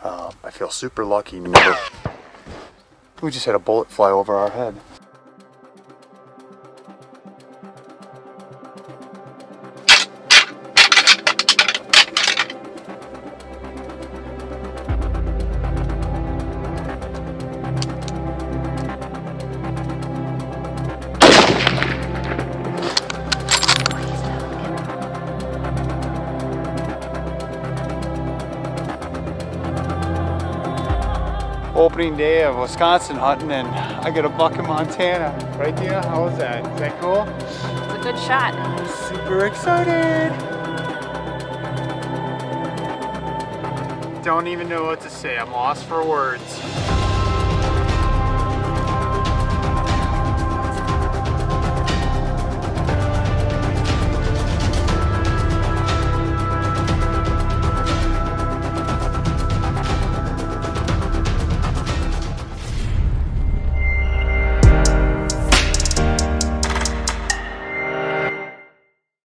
I feel super lucky. We just had a bullet fly over our head. Opening day of Wisconsin hunting, and I got a buck in Montana. Right, Dena? How was that? Is that cool? It's a good shot. Super excited. Don't even know what to say. I'm lost for words.